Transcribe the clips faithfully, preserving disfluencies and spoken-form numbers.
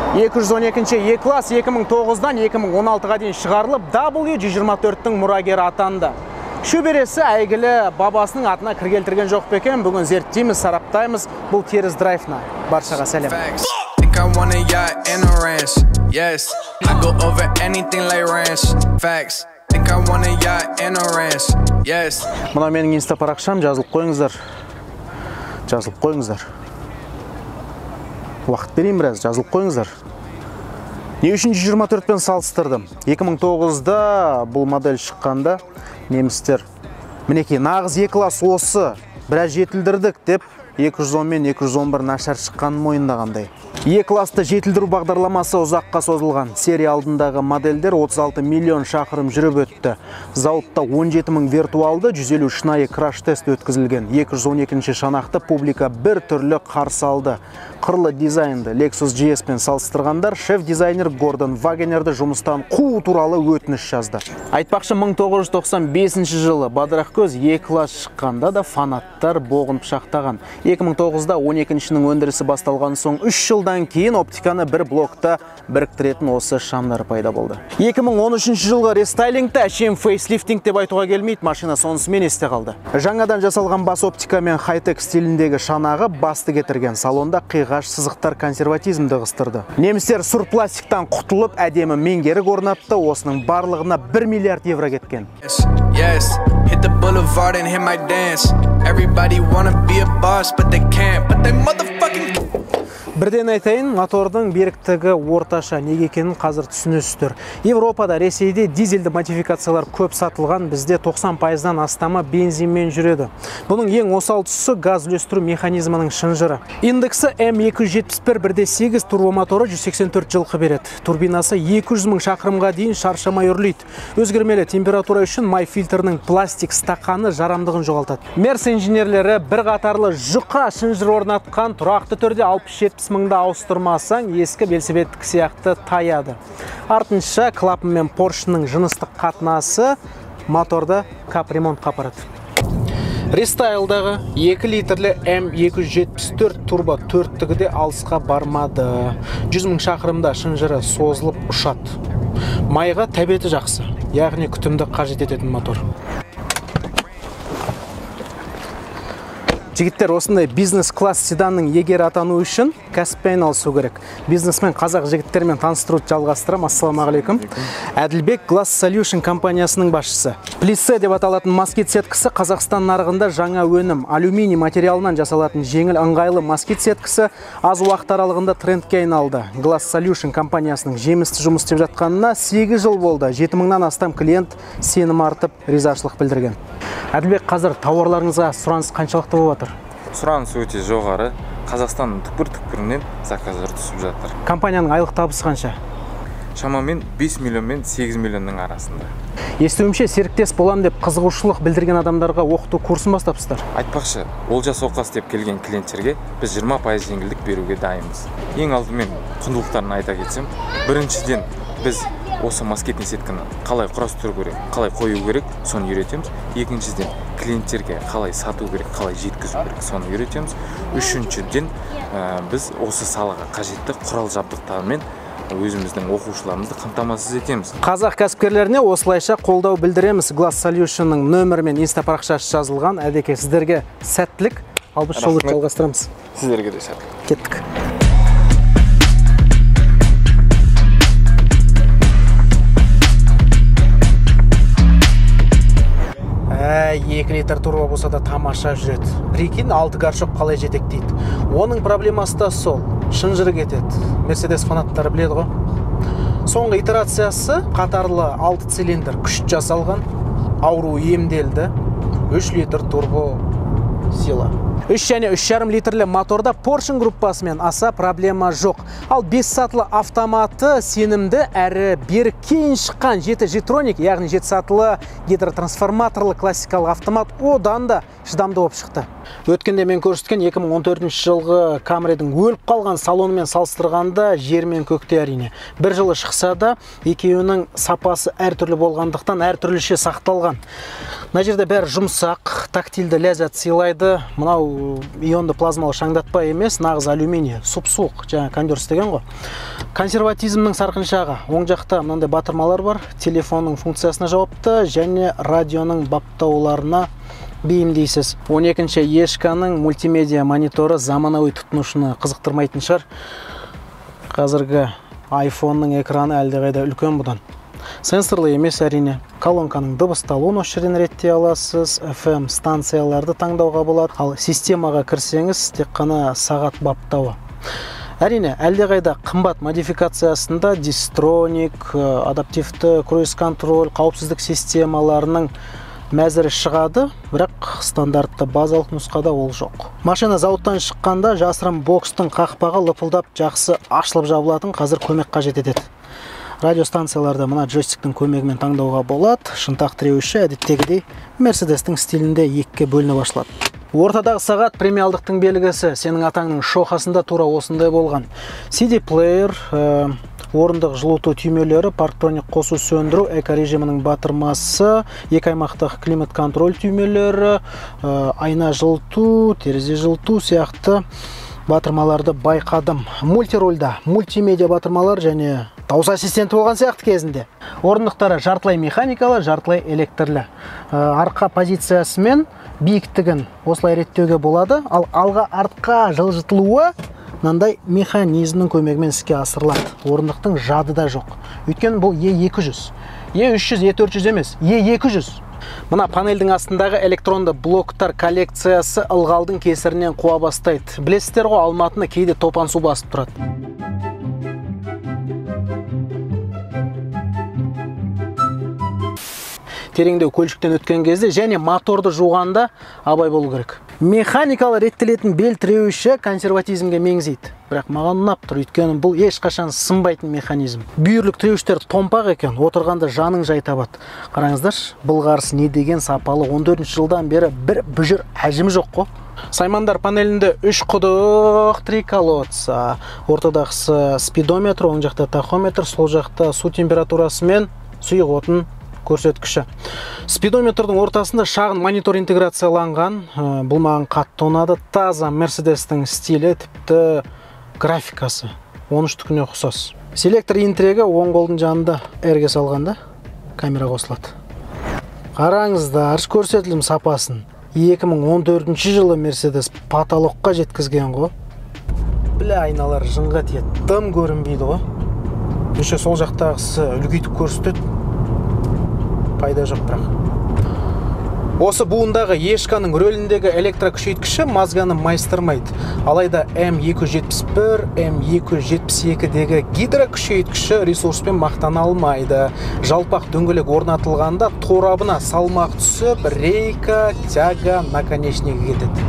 екі жүз он екінші E-класс екі мың тоғыздан екі мың он алтыға дейін шығарылып, W жүз жиырма төрттің мұрагері атанды. Шөбересі әйгілі бабасының атына кір келтірген жоқ па екен? Бүгін зерттейміз, сараптаймыз бұл теріс драйвна. Баршаға сәлем. Мына менің инста парақшам, жазылып қойыңыздар. Жазылып қойыңыздар. Уақыт берейін біраз, жазылып қойыңыздар. Не үшін жүз жиырма төртпен салыстырдым? екі мың тоғызда бұл модель шыққанда немістер мінекей нағыз E-класс осы біраз жетілдірдік деп екі жүз он мен екі жүз он бір нашар шыққанын мойындағандай. E-классты жетілдіру бағдарламасы ұзаққа созылған. Серия алдындағы модельдер отыз алты миллион шақырым жүріп өтті. Зауытта он жеті мың виртуалды, жүз елу шынайы краш-тест өткізілген. екі жүз он екінші шанақты публика бір түрлі қарсы алды. Қырлы дизайнды Lexus джи эс пен салыстырғандар шеф-дизайнер Гордон Вагенерді жұмыстан қуу туралы өтініш жазды. Айтпақшы, мың тоғыз жүз тоқсан бесінші жылы Бадырақкөз E-класс шыққанда да фанаттар боғын пышақтаған. екі мың тоғызда он екіншінің өндірісі басталған соң үш жылдан кейін оптиканы бір блокта біріктіретін осы шамдар пайда болды. екі мың он үшінші жылғы рестайлингті әшейін фейслифтинг деп айтуға келмейді, машина сонысымен есте қалды. Жаңадан жасалған бас оптика мен хай-тек стиліндегі шанағы басты кетірген. Салонда қиғаш сызықтар консерватизмді қыстырды. Немістер сұр пластиктан құтылып, әдемі меңгерік орнатты, осының барлығына бір миллиард евро кеткен. Бірден айтайын, мотордың беріктігі орташа, неге екенін қазір түсінесіздер. Европада, Ресейде дизельді модификациялар көп сатылған, бізде тоқсан пайыздан астамы бензинмен жүреді. Бұның ең осал тұсы газ үлестіру механизмінің шынжыры. Индексі эм екі жүз жетпіс бір бір де сегіз турбомоторы жүз сексен төрт жылқы береді. Турбинасы екі жүз мың шақырымға дейін шаршамай үрлейді. Өзгермелі температура үшін май фильтрінің пластик стақаны жарамдығын жоғалтады. Мерс инженерлері бір қатарлы жұқа шынжыр орнатқан, тұрақты түрде алпыс жетпіс мыңда ауыстырмасаң, ескі велосипедтік сияқты таяды. Артынша клапан мен поршының жыныстық қатынасы моторда капремонт қапарады. Рестайлдағы екі литрлі эм екі жүз жетпіс төрт турбо төрттігі де алысқа бармады. жүз мың шақырымда шынжыры созылып ұшады. Майға тәбеті жақсы, яғни күтімді қажет ететін мотор. Жігіттер, осындай бизнес-класс седанның егер атану үшін кәсіппен айналысу керек. Бизнесмен қазақ жігіттермен таныстыруды жалғастырам. Ассаламағалейкум. Әділбек Glass Solution компаниясының басшысы. Плиссе деп аталатын москит сеткісі Қазақстан нарығында жаңа өнім. Алюминий материалынан жасалатын жеңіл ыңғайлы москит сеткісі аз уақыт аралығында трендке айналды. Glass Solution компаниясының жемісті жұмыс істеп жатқанына сегіз жыл болды. жеті мыңнан астам клиент сенім артып, ризашылық білдірген. Әділбек, қазір тауарларыңызға сұраныс қаншалықты болып жатыр? Сұраныс өте жоғары. Қазақстанның түкпір-түкпірінен заказдар түсіп жатыр. Компанияның айлық табысы қанша? Шамамен бес миллион мен сегіз миллионның арасында. Естуімше, серіктес болам деп қызығушылық білдірген адамдарға оқыту курсын бастапсыздар. Айтпақшы, Олжас Оқас деп келген клиенттерге біз жиырма пайыз жеңілдік беруге дайынбыз. Ең алдымен құндылықтарын айта кетсем, біріншіден біз осы москитный сетканы қалай құрастыру керек, қалай қою керек, соны үйретеміз. Екіншіден, клиенттерге қалай сату керек, қалай жеткізу керек, соны үйретеміз. Үшіншіден, біз осы салаға қажетті құрал жабдықтармен өзіміздің оқушыларымызды қамтамасыз етеміз. Қазақ кәсіпкерлеріне осылайша қолдау білдіреміз. Glass Solution'ның нөмірі мен инста парақшасы жазылған. Әдеке, сіздерге сәттілік. Ал біз шоуды жалғастырамыз. Сіздерге де сәттілік. Кеттік. екі литр турбо болса да тамаша жүреді. Прикинь, алты горшок қалай жетектейді. Оның проблемасы да сол. Шынжыры кетеді. Мерседес фанаттары біледі ғой. Соңғы итерациясы қатарлы алты цилиндр күшт жасалған, ауру емделді. үш литр турбо сила. үш және үш жарым литрлі моторда Porsche группасымен аса проблема жоқ. Ал бес сатылы автоматы сенімді әрі берік кейін шыққан жеті G-Tronic, яғни жеті сатылы гидротрансформаторлы классикалық автомат одан да шыдамды болып шықты. Өткенде мен көрсеткен екі мың он төртінші жылғы Камридің өліп қалған салонымен салыстырғанда жер мен көкте әрине. Бір жылы шықса да, екеуінің сапасы әртүрлі болғандықтан әртүрліше сақталған. Мына жерде бәрі жұмсақ, тактильді ләззат сыйлайды. Мынау ионды плазмалы шаңдатпа емес, нағыз алюминий, сұп-суық, жаңа кондер істеген ғой. Консерватизмнің сарқыншағы. Оң жақта мынандай батырмалар бар, телефонның функциясына жауапты және радионың баптауларына бейімдейсіз. он екінші ешканың мультимедиа мониторы заманауи тұтынушыны қызықтырмайтын шығар. Қазіргі айфонның экраны әлдеқайда үлкен бұдан. Сенсорлы емес әрине. Колонканың дыбысталуын осы жерден реттей аласыз. эф эм станцияларды таңдауға болады. Ал системаға кірсеңіз тек қана сағат баптауы. Әрине, әлдеқайда қымбат модификациясында дистроник, адаптивті круиз-контроль, қауіпсіздік системаларының мәзірі шығады, бірақ стандартты базалық нұсқада ол жоқ. Машина зауыттан шыққанда жасырын бокстың қақпағы лыпылдап жақсы ашылып жабылатын, қазір көмек қажет етеді. Радиостанцияларда мына джойстиктің көмегімен таңдауға болады. Шынтақ тіреуіші әдеттегідей Мерседестің стилінде екіге бөлініп ашылады. Ортадағы сағат премиалдықтың белгісі. Сенің атаңның шоқасында тура осындай болған. си ди-плеер, орындық жылыту түймелері, парктроник қосу сөндіру, эко-режимінің батырмасы, екі аймақтық климат контроль түймелері, айна жылыту, терезе жылыту сияқты батырмаларды байқадым. Мультирольда мультимедиа батырмалар және дауыс ассистенті болған сияқты кезінде. Орындықтары жартылай механикалы, жартылай электрлі. Арқа позициясымен биіктігін осылай реттеуге болады, ал алға артқа жылжытылуы мынандай механизмнің көмегімен іске асырылады. Орындықтың жады да жоқ. Өйткені бұл е екі жүз. е үш жүз, е төрт жүз емес, е екі жүз. Мына панельдің астындағы электронды блоктар коллекциясы ылғалдың кесірінен қуа бастайды. Білесіздер ғой, Алматыны кейде топан су басып тұрады. Тереңдеу көлшіктен өткен кезде және моторды жуғанда абай болу керек. Механикалы реттелетін бел тіреуіші консерватизмге меңзейді. Бірақ маған ұнап тұр, өйткені бұл ешқашан сынбайтын механизм. Бүйірлік тіреуіштер томпақ екен, отырғанда жаның жай табады. Қараңыздаршы, бұл қарсы не деген сапалы, он төртінші жылдан бері бір бүжір әжімі жоқ қой. Саймандар панелінде үш құдық, три колодца. Ортадағысы спидометр, оң жақта тахометр, сол жақта су температурасы мен сұйық отын көрсеткіші. Спидометрдің ортасында шағын монитор интеграцияланған. Бұл маған қатты ұнады. Таза Мерседестің стилі, тіпті графикасы он үштікіне ұқсас. Селектор интригі оң қолдың жанында әрге салғанда камера қосылады. Қараңыздар, көрсетілім сапасын. екі мың он төртінші жылы Мерседес потолокқа жеткізген ғой. Біле айналар жынға тиеді. Дым көрінбейді ғой. Еще сол жақтағысы үлгейтіп көрсетеді. Пайда жоқ бірақ. Осы буындағы ешканың рөліндегі электрокүшейткіші мазганы майыстырмайды. Алайда эм екі жүз жетпіс бір, эм екі жүз жетпіс екідегі гидрокүшейткіші ресурспен мақтана алмайды. Жалпақ дөңгелек орнатылғанда торабына салмақ түсіп, рейка, тяга, наконечнигі кетеді.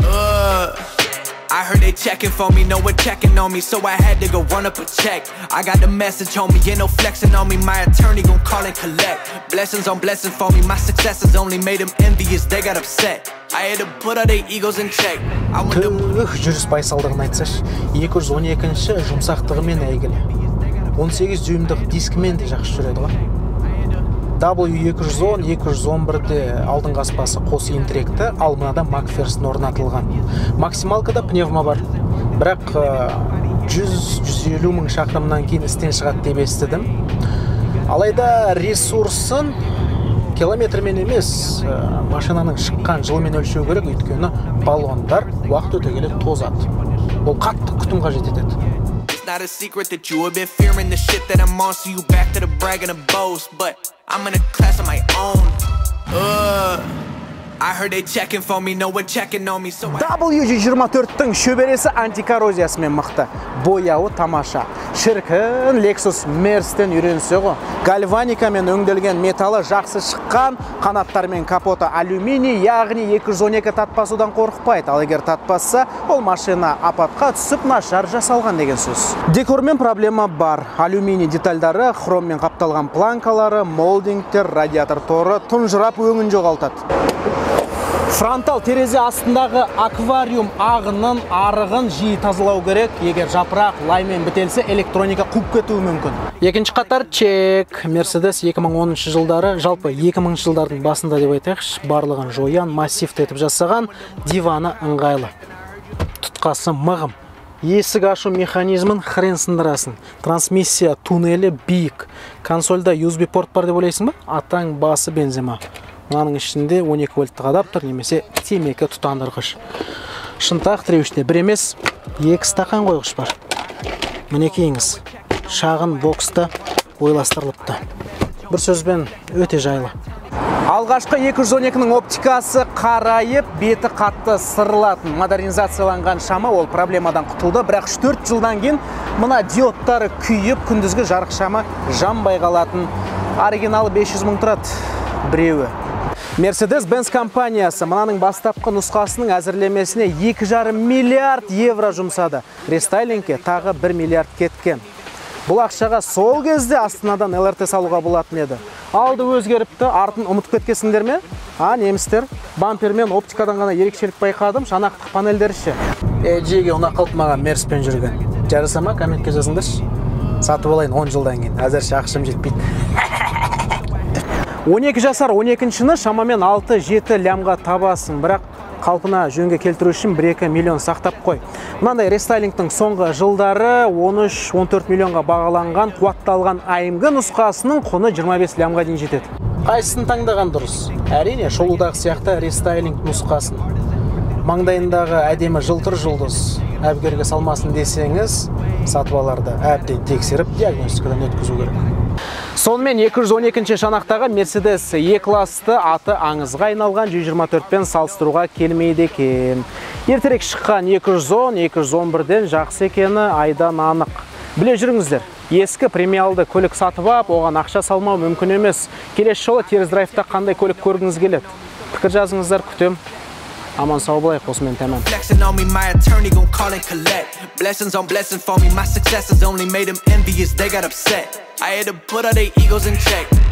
I heard they checking for me, no one checking on me, so I had to go run up a check. I got the message on me, ain't no flexing on me, my attorney gon' call and collect. Blessings on blessings for me, my successes only made them envious, they got upset. I had to put all their egos in check. Түх, жүріс байсалдығын айтсаш, екі жүз он екінші жұмсақтығымен әйгілі. он сегіз дюймдық дискімен де жақсы жүреді ғой. дабл ю екі жүз он, екі жүз он бірде алдыңғы аспасы қос интіректі, ал мынада Макферсон орнатылған. Максималкада пневма бар. Бірақ жүз жүз елу мың шақырымнан кейін істен шығады деп естідім. Алайда ресурсын километрмен емес, машинаның шыққан жылмен өлшеу керек, өйткені баллондар уақыт өте келе тозады. Бұл қатты күтім қажет етеді. It's not a secret that you have been fearing the shit that I'm on, so you back to the brag and the boast, but I'm in a class of my own. Uh, I heard they checking for me, no one checking on me, so I... дабл ю жүз жиырма төрттің шөбересі антикоррозиясымен мықты. Бояуы тамаша. Шіркін Lexus Mercedен үйренсе ғой. Гальваникамен өңделген металы жақсы шыққан, қанаттар мен капоты алюминий, яғни екі жүз он екі татпасудан қорықпайды. Ал егер татпаса, ол машина апатқа түсіп нашар жасалған деген сөз. Декормен проблема бар. Алюминий детальдары, хроммен қапталған планкалары, молдингтер, радиатор торы тұнжырап өңін жоғалтады. Фронтал терезе астындағы аквариум ағынын, арығын жиі тазалау керек. Егер жапырақ лаймен бітелсе, электроника қуып кетуі мүмкін. Екінші қатар чек. Мерседес екі мың оныншы жылдары, жалпы екі мыңыншы жылдардың басында деп айтайықшы, барлығын жоян, массивті етіп жасаған, диваны ыңғайлы. Тұтқасы мығым. Есік ашу механизмін хрен сындырасын. Трансмиссия туннелі биік. Консольда ю эс би порт бар деп ойлайсың ба? Атаң басы бензема. Мынаның ішінде он екі вольттық адаптер немесе темекі тұтандырғыш. Шынтақ тіреуіште бір емес, екі стақан қойғыш бар. Мінекейіңіз, шағын боксты ойластырылыпты. Бір сөзбен өте жайлы. Алғашқы екі жүз он екінің оптикасы қарайып, беті қатты сырылатын модернизацияланған шама ол проблемадан құтылды, бірақ үш төрт жылдан кейін мына диодтары күйіп, күндізгі жарық шама жанбай қалатын. Оригиналы бес жүз мың тұрады біреуі. Mercedes-Benz компаниясы мынаның бастапқы нұсқасының әзірлемесіне екі жарым миллиард евро жұмсады. Рестайлингке тағы бір миллиард кеткен. Бұл ақшаға сол кезде Астанадан эл эр тэ салуға болатын еді. Алды өзгеріпті, артын ұмытып кеткесіңдер ме? А, немістер, бампермен оптикадан ғана ерекшелік байқадым, шанақтық панельдері ше. Эджиге ұна қалып маған Мерспен жүрген. Жарысама, комментке жазыңдаршы. Сатып алайын он жылдан кейін, әзірше ақшым жетпейді. он екі жасар он екіншіні шамамен алты жеті лямға табасың, бірақ қалпына жөнге келтіру үшін бір екі миллион сақтап қой. Мынандай рестайлингтің соңғы жылдары он үш он төрт миллионға бағаланған қуатталған айымғы нұсқасының құны жиырма бес лямға дейін жетеді. Қайсысын таңдаған дұрыс? Әрине, шолудағы сияқты рестайлинг нұсқасын. Маңдайындағы әдемі жылтыр жұлдыз әбгерге салмасын десеңіз, сатып аларды әбден тексеріп диагностикадан өткізу керек. Сонымен екі жүз он екінші шанақтағы Mercedes E-класты аты аңызға айналған жүз жиырма төртпен салыстыруға келмейді екен. Ертерек шыққан екі жүз он екі жүз он бірден жақсы екені айдан анық. Біле жүріңіздер, ескі премиалды көлік сатып ап, оған ақша салмау мүмкін емес. Келесі жолы теріс драйвта қандай көлік көргіңіз келеді? Пікір жазыңыздар, күтем. Аман сау болайық, осымен тәмам. Flexing on me, my attorney gon' call and collect. Blessings on blessings for me, my successes only made them envious, they got upset. I had to put all their egos in check.